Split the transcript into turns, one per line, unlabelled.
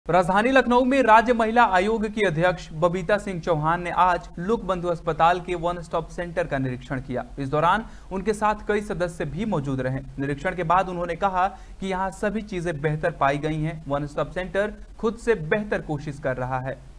राजधानी लखनऊ में राज्य महिला आयोग की अध्यक्ष बबीता सिंह चौहान ने आज लोक बंधु अस्पताल के वन स्टॉप सेंटर का निरीक्षण किया। इस दौरान उनके साथ कई सदस्य भी मौजूद रहे। निरीक्षण के बाद उन्होंने कहा कि यहां सभी चीजें बेहतर पाई गई हैं। वन स्टॉप सेंटर खुद से बेहतर कोशिश कर रहा है।